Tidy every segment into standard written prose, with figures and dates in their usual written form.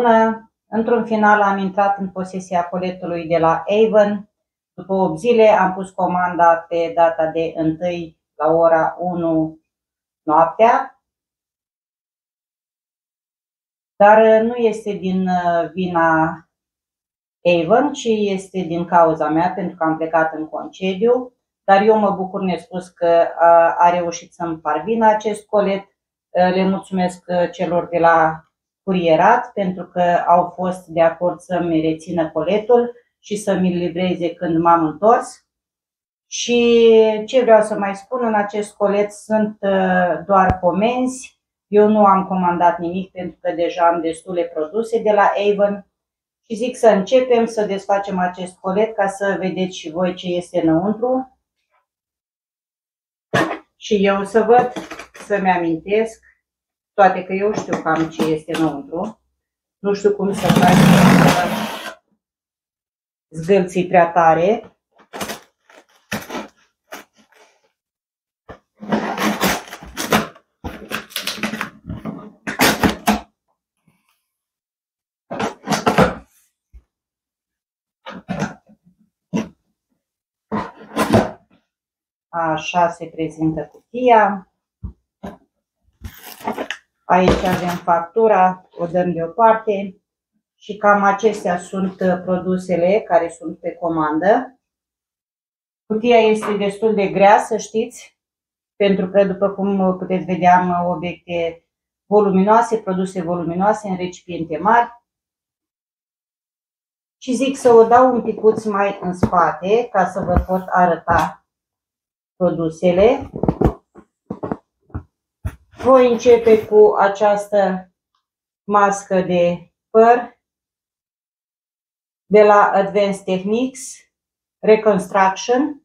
bună! Într-un final am intrat în posesia coletului de la Avon. După 8 zile am pus comanda pe data de 1 la ora 1 noaptea. Dar nu este din vina Avon, ci este din cauza mea, pentru că am plecat în concediu. Dar eu mă bucur nespus că a reușit să-mi parvină acest colet. Le mulțumesc celor de la curierat pentru că au fost de acord să-mi rețină coletul și să mi-l livreze când m-am întors. Și ce vreau să mai spun, în acest colet sunt doar comenzi. Eu nu am comandat nimic pentru că deja am destule produse de la Avon. Și zic să începem să desfacem acest colet ca să vedeți și voi ce este înăuntru. Și eu să văd, să-mi amintesc, toate că eu știu cam ce este înăuntru. Nu știu cum să fac zgâlții prea tare. Așa se prezintă cutia. Aici avem factura, o dăm deoparte și cam acestea sunt produsele care sunt pe comandă. Cutia este destul de grea, să știți, pentru că, după cum puteți vedea, am obiecte voluminoase, produse voluminoase în recipiente mari. Și zic să o dau un picuț mai în spate ca să vă pot arăta produsele. Voi începe cu această mască de păr de la Advanced Techniques Reconstruction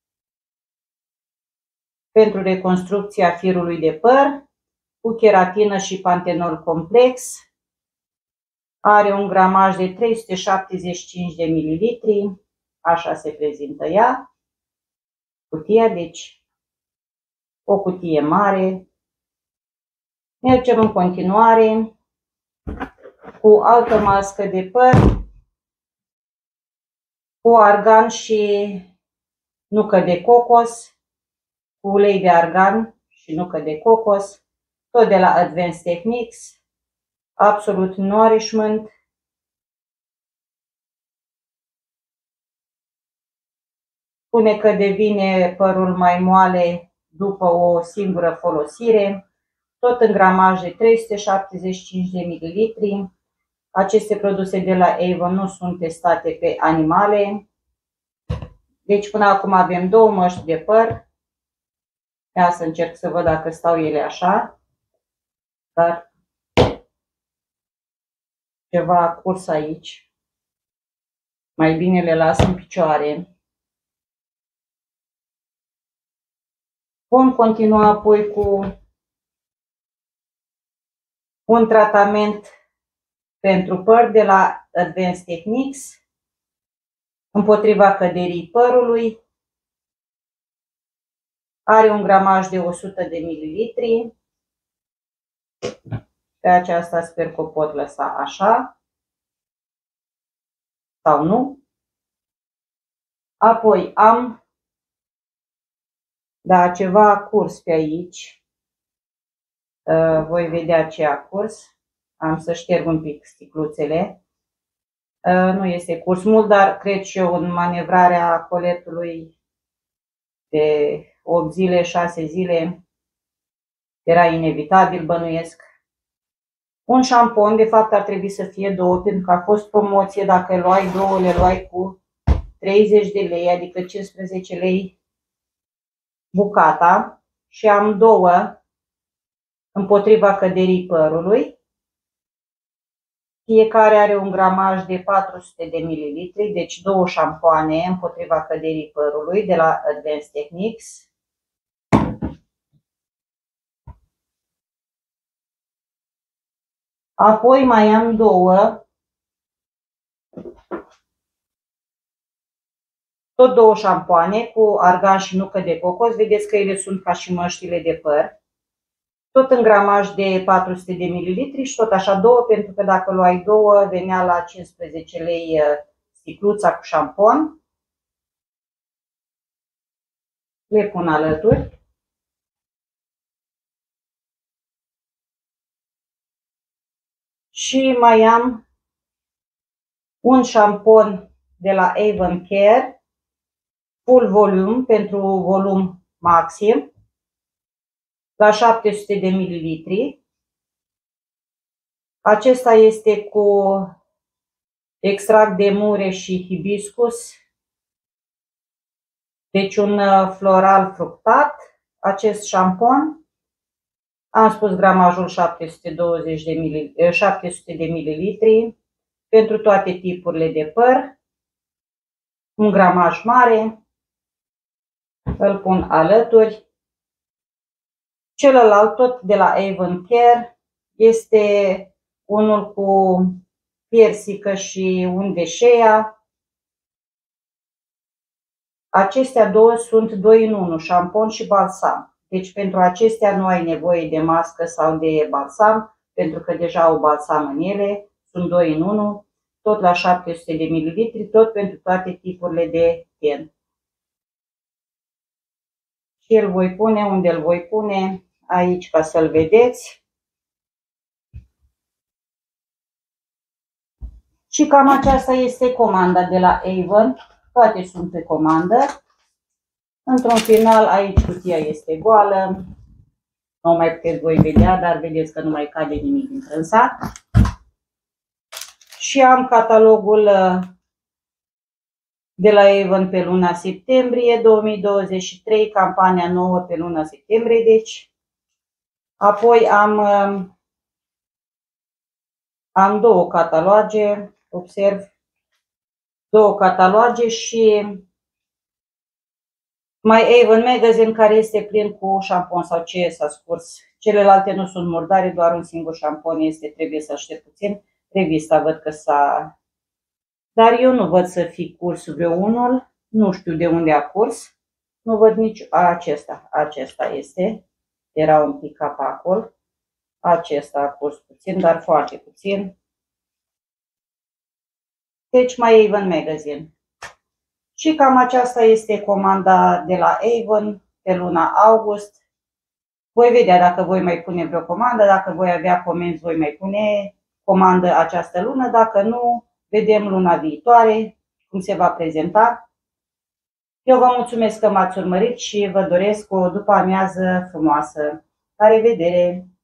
pentru reconstrucția firului de păr cu keratină și pantenol complex. Are un gramaj de 375 de mililitri, așa se prezintă ea. Cutia, deci o cutie mare. Mergem în continuare cu altă mască de păr cu argan și nucă de cocos, cu ulei de argan și nucă de cocos, tot de la Advanced Techniques, Absolute Nourishment. Spune că devine părul mai moale după o singură folosire. Tot în gramaj de 375 de mililitri. Aceste produse de la Avon nu sunt testate pe animale. Deci până acum avem două măști de păr. Ia să încerc să văd dacă stau ele așa. Dar ceva a curs aici. Mai bine le las în picioare. Vom continua apoi cu un tratament pentru păr de la Advanced Techniques împotriva căderii părului. Are un gramaj de 100 de mililitri. Pe aceasta sper că o pot lăsa așa sau nu. Apoi am ceva curs pe aici. Voi vedea ce a curs. Am să șterg un pic sticluțele. Nu este curs mult, dar cred și eu în manevrarea coletului de 8 zile, 6 zile era inevitabil, bănuiesc. Un șampon, de fapt ar trebui să fie două, pentru că a fost promoție. Dacă luai două, le luai cu 30 de lei, adică 15 lei bucata. Și am două împotriva căderii părului. Fiecare are un gramaj de 400 de mililitri, deci două șampoane împotriva căderii părului de la Advanced Techniques. Apoi mai am tot două șampoane cu argan și nucă de cocos. Vedeți că ele sunt ca și măștile de păr. tot în gramaj de 400 de ml și tot așa două, pentru că dacă luai două, venea la 15 lei sticluța cu șampon. Le pun alături. Și mai am un șampon de la Avon Care, full volume, pentru volum maxim, la 700 de ml. Acesta este cu extract de mure și hibiscus, deci un floral fructat. Acest șampon, am spus gramajul 700 de ml, pentru toate tipurile de păr, un gramaj mare, îl pun alături. Celălalt, tot de la Avon Care, este unul cu persică și un de shea. Acestea două sunt 2 în 1, șampon și balsam. Deci pentru acestea nu ai nevoie de mască sau de balsam, pentru că deja au balsam în ele. Sunt 2 în 1, tot la 700 de ml, tot pentru toate tipurile de ten. Și îl voi pune unde îl voi pune, aici, ca să-l vedeți. Și cam aceasta este comanda de la Avon. Toate sunt pe comandă. Într-un final, aici cutia este goală. Nu mai puteți voi vedea, dar vedeți că nu mai cade nimic din trânsa. Și am catalogul de la Avon pe luna septembrie 2023, campania nouă pe luna septembrie, deci. Apoi am două cataloage, observ, două cataloage și mai Avon Magazine, care este plin cu șampon sau ce s-a scurs. Celelalte nu sunt murdare, doar un singur șampon este, trebuie să aștept puțin. Revista văd că s-a... Dar eu nu văd să fi curs vreunul, nu știu de unde a curs. Nu văd nici acesta este, era un pic capacul. Acesta a curs puțin, dar foarte puțin. Deci mai Avon Magazine. Și cam aceasta este comanda de la Avon pe luna august. Voi vedea dacă voi mai pune vreo comandă, dacă voi avea comenzi, voi mai pune comandă această lună, dacă nu, vedem luna viitoare cum se va prezenta. Eu vă mulțumesc că m-ați urmărit și vă doresc o după amiază frumoasă. La revedere!